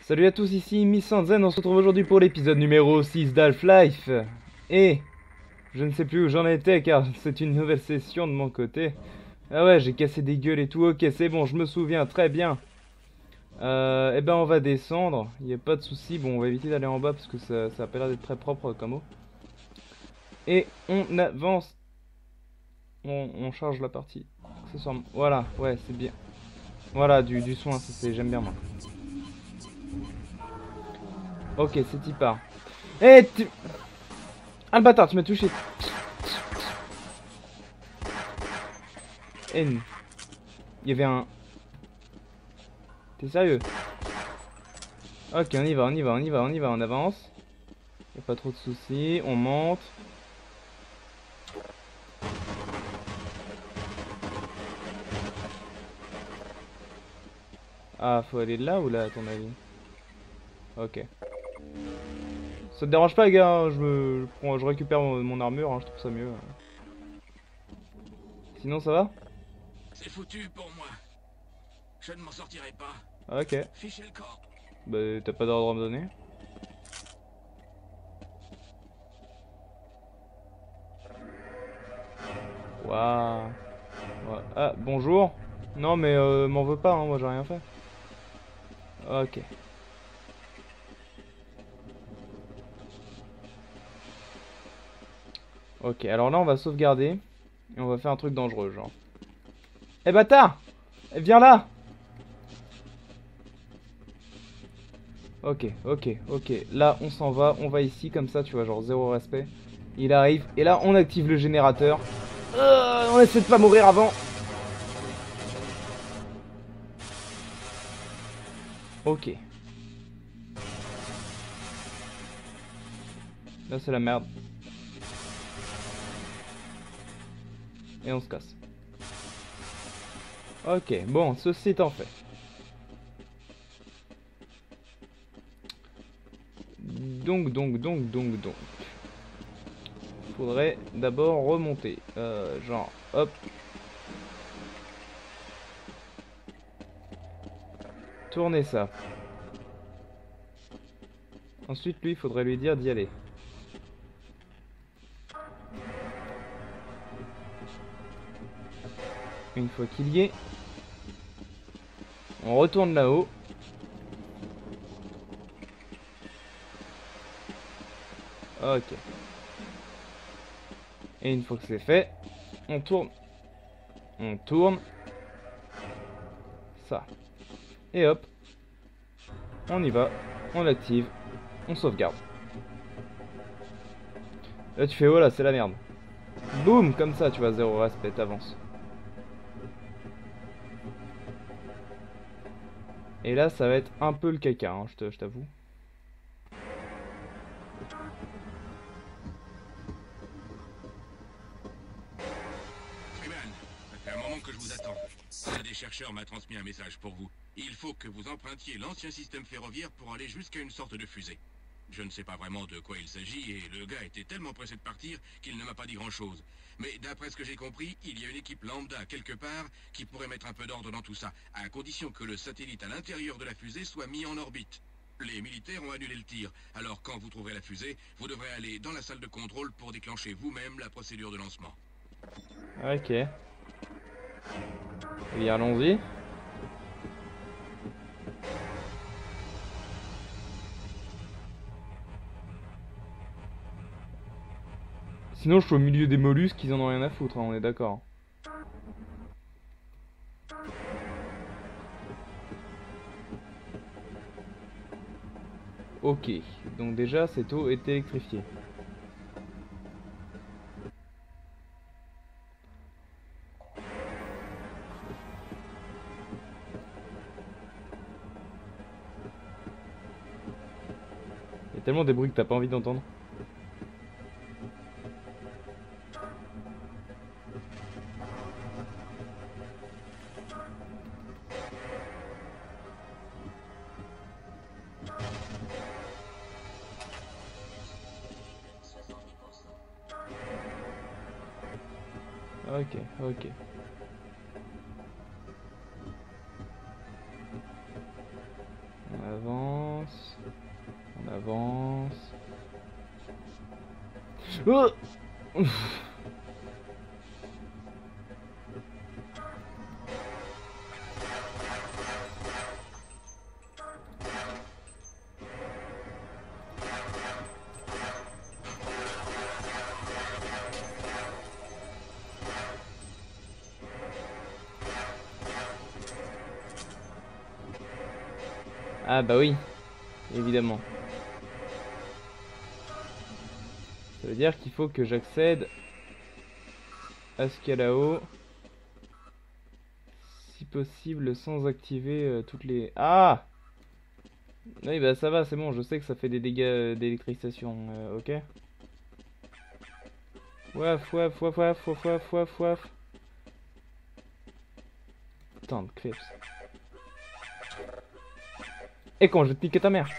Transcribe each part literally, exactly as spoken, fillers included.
Salut à tous, ici Missanzen, on se retrouve aujourd'hui pour l'épisode numéro six d'Half-Life. Et je ne sais plus où j'en étais car c'est une nouvelle session de mon côté. Ah ouais, j'ai cassé des gueules et tout, ok c'est bon, je me souviens, très bien. Euh, eh ben on va descendre, il n'y a pas de souci. Bon, on va éviter d'aller en bas parce que ça, ça a pas l'air d'être très propre comme eau. Et on avance. On, on charge la partie. Accessoirement. Voilà, ouais c'est bien. Voilà, du, du soin, ça c'est, j'aime bien moi. Ok, c'est y part. Eh tu... Ah le bâtard, tu m'as touché. N. Il y avait un... T'es sérieux? Ok, on y va, on y va, on y va, on y va, on avance. Y'a pas trop de soucis, on monte. Ah, faut aller là ou là à ton avis? Ok. Ça te dérange pas, gars, hein, je, me... je, prends... je récupère mon, mon armure, hein, je trouve ça mieux. Sinon, ça va? C'est foutu pour moi. Je ne m'en sortirai pas. Ok. Fichez le camp. Bah, t'as pas d'ordre à me donner? Waouh. Ouais. Ah, bonjour. Non, mais euh, m'en veux pas, hein, moi j'ai rien fait. Ok. Ok, alors là, on va sauvegarder. Et on va faire un truc dangereux, genre. Eh bâtard! Eh, viens là! Ok, ok, ok. Là, on s'en va. On va ici, comme ça, tu vois, genre zéro respect. Il arrive. Et là, on active le générateur. Euh, on essaie de pas mourir avant. Ok. Là, c'est la merde. Et on se casse. Ok, bon, ceci étant fait. Donc, donc, donc, donc, donc. Faudrait d'abord remonter. Euh, genre, hop. Tourner ça. Ensuite, lui, il faudrait lui dire d'y aller. Une fois qu'il y est, on retourne là-haut. Ok. Et une fois que c'est fait, on tourne. On tourne. Ça. Et hop. On y va. On l'active. On sauvegarde. Là, tu fais oh là, c'est la merde. Boum, comme ça, tu vois, zéro respect, t'avances. Et là, ça va être un peu le caca, hein, je t'avoue. Freeman, ça fait un moment que je vous attends. Un des chercheurs m'a transmis un message pour vous. Il faut que vous empruntiez l'ancien système ferroviaire pour aller jusqu'à une sorte de fusée. Je ne sais pas vraiment de quoi il s'agit et le gars était tellement pressé de partir qu'il ne m'a pas dit grand-chose. Mais d'après ce que j'ai compris, il y a une équipe lambda quelque part qui pourrait mettre un peu d'ordre dans tout ça, à condition que le satellite à l'intérieur de la fusée soit mis en orbite. Les militaires ont annulé le tir, alors quand vous trouverez la fusée, vous devrez aller dans la salle de contrôle pour déclencher vous-même la procédure de lancement. Ok. Eh bien, allons-y. Sinon, je suis au milieu des mollusques, ils en ont rien à foutre, hein, on est d'accord. Ok, donc déjà, cette eau est électrifiée. Il y a tellement des bruits que t'as pas envie d'entendre. Ok, ok. On avance. Oh. Ah bah oui, évidemment. Ça veut dire qu'il faut que j'accède à ce qu'il y a là-haut. Si possible sans activer euh, toutes les... Ah! Oui bah ça va, c'est bon, je sais que ça fait des dégâts euh, d'électrification, euh, ok? Waf, waf, waf, waf, waf, waf, waf, waf. Putain de clips. Et quand je vais te piquer ta mère.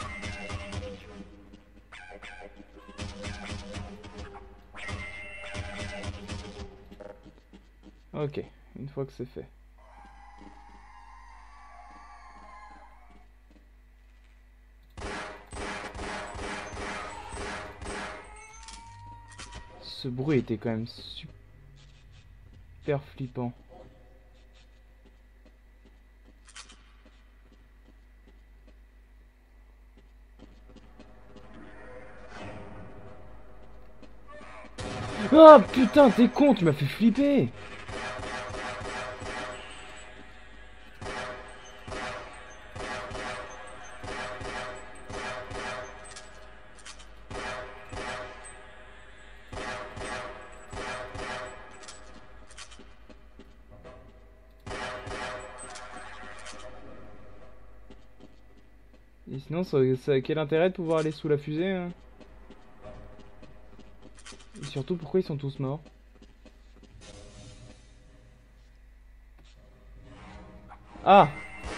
Ok, une fois que c'est fait. Ce bruit était quand même super flippant. Oh putain, t'es con, tu m'as fait flipper. Et sinon, ça, ça, quel intérêt de pouvoir aller sous la fusée hein? Et surtout, pourquoi ils sont tous morts? Ah!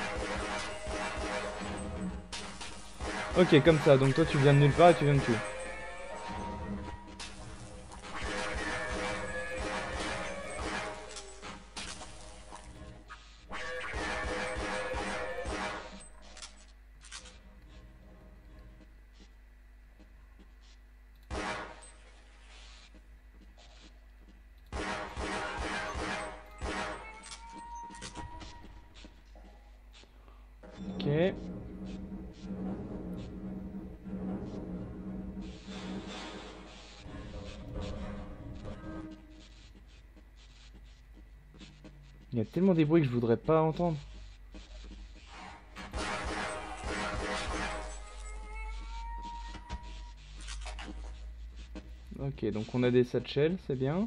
Ok, comme ça, donc toi tu viens de nulle part et tu viens de tout. Ok. Il y a tellement des bruits que je voudrais pas entendre. Ok, donc on a des satchels, c'est bien.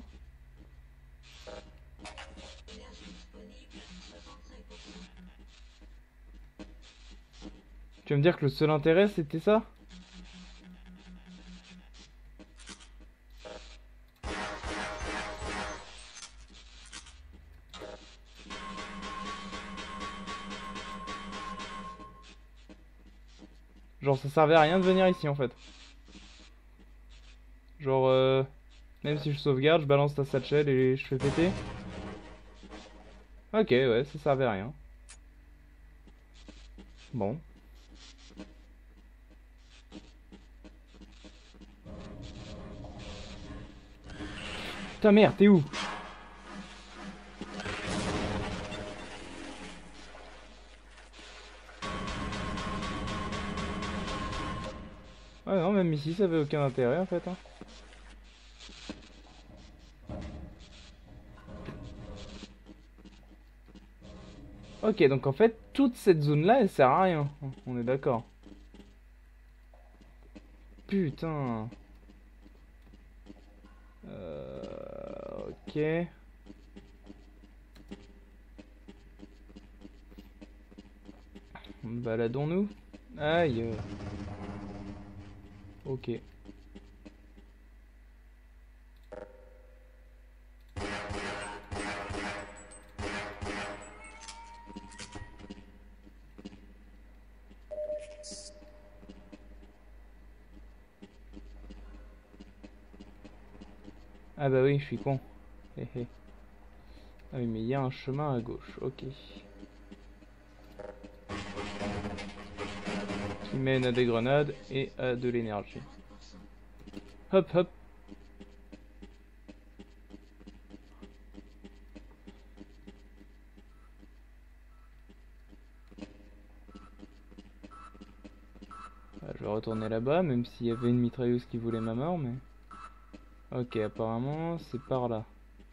Tu vas me dire que le seul intérêt c'était ça? Genre ça servait à rien de venir ici en fait. Genre euh, même si je sauvegarde, je balance ta satchel et je fais péter. Ok, ouais, ça servait à rien. Bon. Ta mère, t'es où? Ouais non, même ici ça avait aucun intérêt en fait hein. Ok, donc en fait, toute cette zone-là, elle sert à rien. On est d'accord. Putain. Euh, ok. Baladons-nous. Aïe. Ok. Ah bah oui, je suis con. Hé hé. Ah oui, mais il y a un chemin à gauche. Ok. Qui mène à des grenades et à de l'énergie. Hop hop. Bah, je vais retourner là-bas, même s'il y avait une mitrailleuse qui voulait ma mort, mais... Ok, apparemment, c'est par là.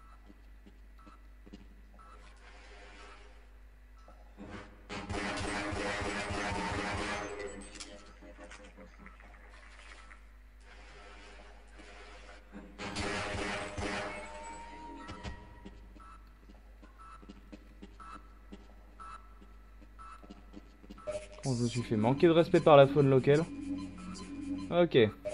Bon, je me suis fait manquer de respect par la faune locale. Ok.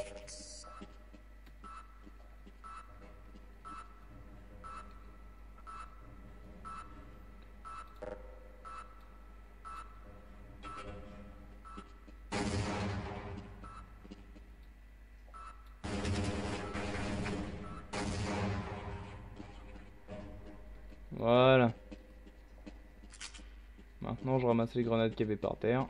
Voilà. Maintenant, je ramasse les grenades qu'il y avait par terre.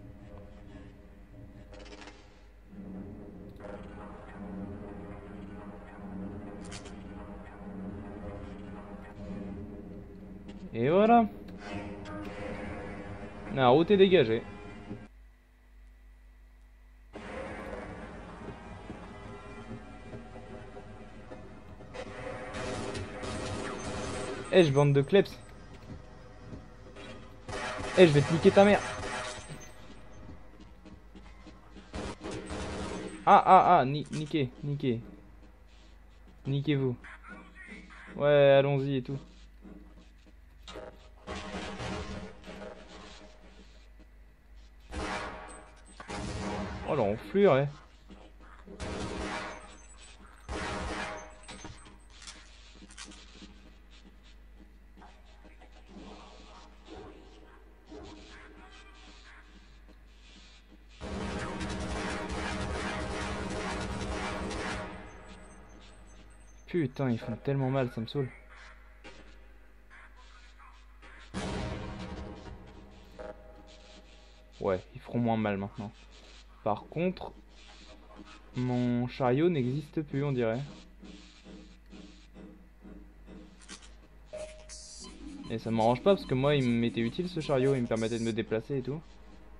Et voilà. La route est dégagée. Eh, je bande de kleps. Eh, je vais te niquer ta mère. Ah, ah, ah, ni niquez, niquez. Niquez-vous. Ouais, allons-y et tout. Oh l'enflure, ouais. Putain, ils font tellement mal, ça me saoule. Ouais, ils feront moins mal maintenant. Par contre, mon chariot n'existe plus, on dirait. Et ça m'arrange pas parce que moi, il m'était utile ce chariot, il me permettait de me déplacer et tout.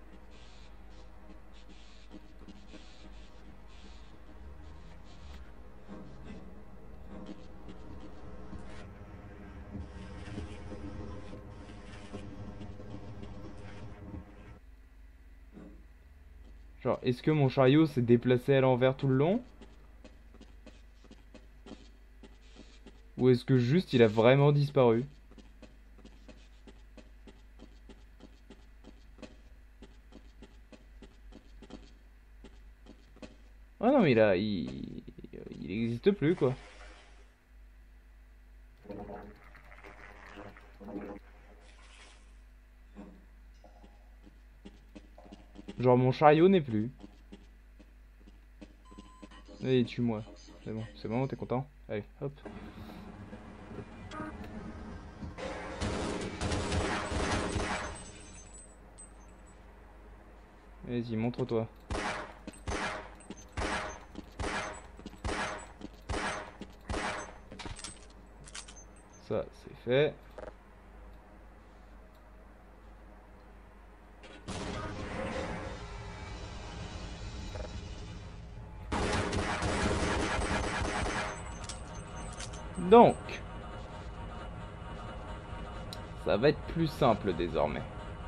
Genre, est-ce que mon chariot s'est déplacé à l'envers tout le long? Ou est-ce que juste il a vraiment disparu? Ah non, mais il a... Il, il existe plus, quoi. Genre, mon chariot n'est plus. Allez, tue-moi. C'est bon, c'est bon, t'es content? Allez, hop. Vas-y, montre-toi. Ça, c'est fait. Donc, ça va être plus simple désormais.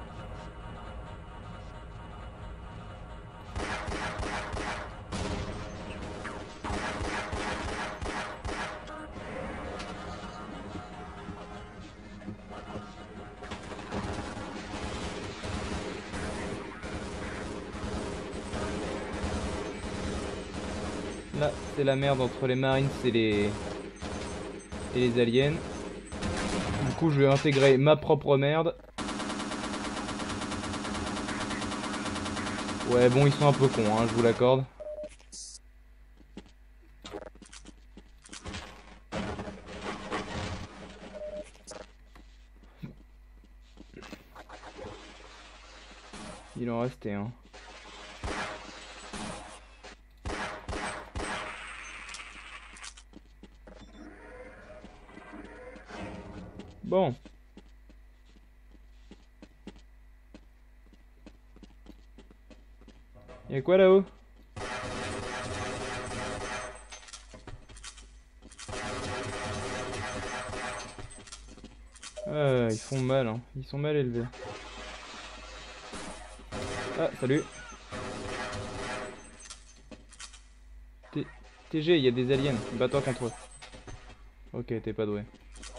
Là, c'est la merde entre les Marines et les... et les aliens. Du coup, je vais intégrer ma propre merde. Ouais, bon, ils sont un peu cons, hein, je vous l'accorde. Il en restait un. Bon. Y'a quoi là-haut? Ah, ils font mal, hein. Ils sont mal élevés. Ah, salut. T TG, il y a des aliens. Bats-toi contre eux. Ok, t'es pas doué.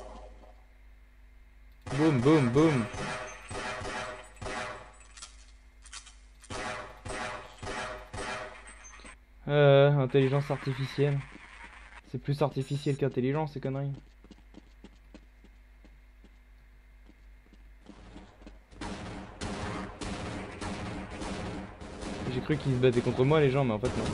Boum, boum, boum. Euh, intelligence artificielle. C'est plus artificiel qu'intelligent, ces conneries. J'ai cru qu'ils se battaient contre moi, les gens, mais en fait, non.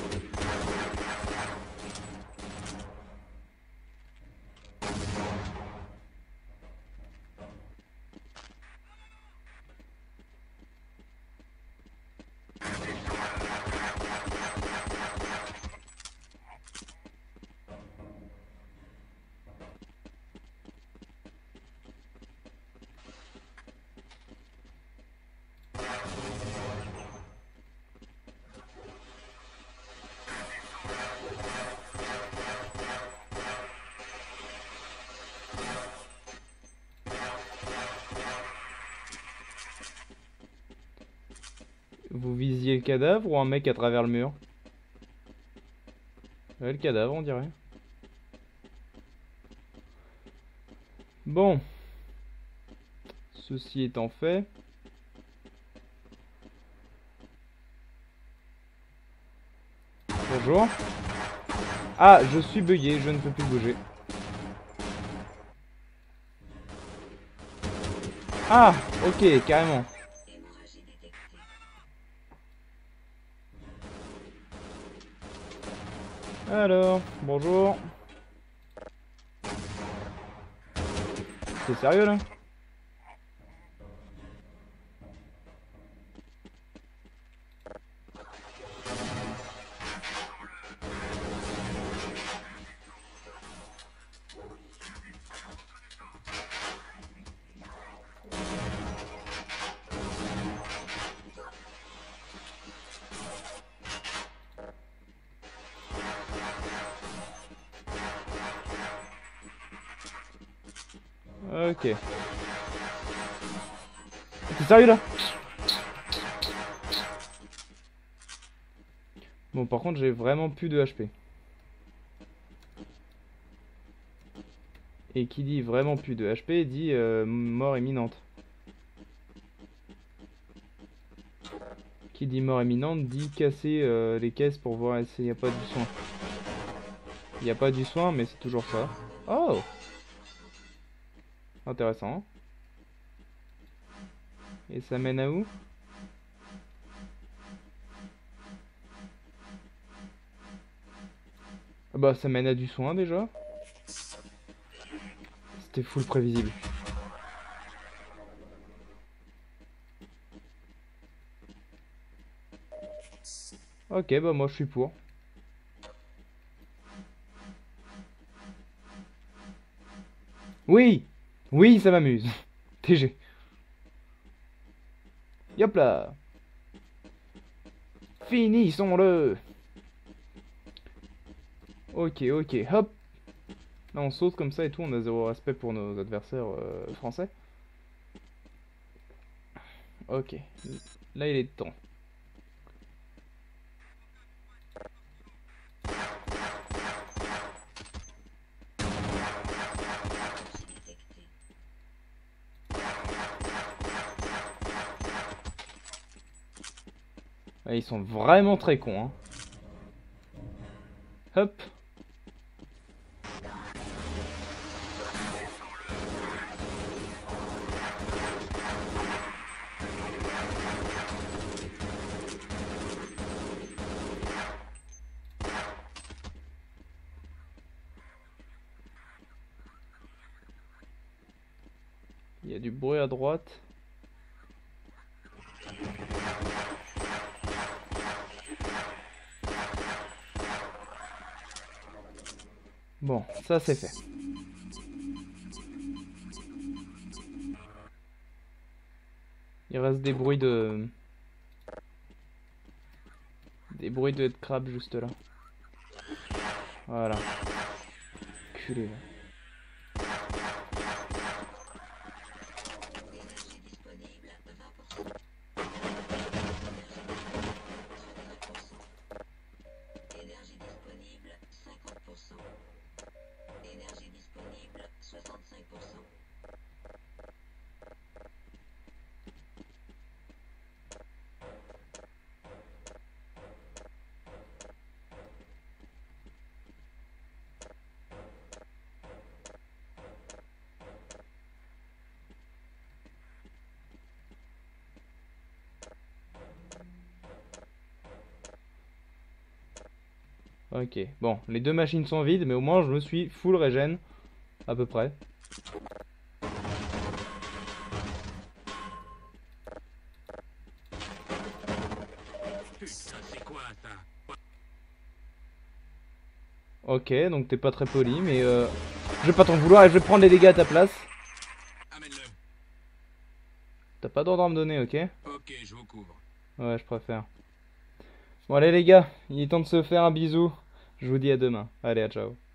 Vous visiez le cadavre ou un mec à travers le mur? Ouais, le cadavre, on dirait. Bon. Ceci étant fait... Bonjour. Ah, je suis bugué, je ne peux plus bouger. Ah, ok, carrément. Alors, bonjour. C'est sérieux là? Ok. T'es sérieux là? Bon, par contre, j'ai vraiment plus de H P. Et qui dit vraiment plus de H P dit euh, mort imminente. Qui dit mort imminente dit casser euh, les caisses pour voir s'il n'y a pas du soin. Il n'y a pas du soin, mais c'est toujours ça. Oh! Intéressant. Et ça mène à où? Ah bah ça mène à du soin déjà. C'était full prévisible. Ok, bah moi je suis pour. Oui! Oui, ça m'amuse. T G. Yop là! Finissons-le! Ok, ok, hop! Là on saute comme ça et tout, on a zéro respect pour nos adversaires euh, français. Ok, là il est temps. Ah, ils sont vraiment très cons, hein. Hop. Il y a du bruit à droite. Bon, ça c'est fait. Il reste des bruits de... des bruits de crabe juste là. Voilà. Culé là. Ok, bon, les deux machines sont vides, mais au moins je me suis full régène, à peu près. Putain, c'est quoi ça? Ok, donc t'es pas très poli, mais euh, je vais pas t'en vouloir et je vais prendre les dégâts à ta place. Amène-le. T'as pas d'ordre à me donner, ok? Ok, je vous couvre. Ouais, je préfère. Bon allez les gars, il est temps de se faire un bisou. Je vous dis à demain. Allez, à ciao.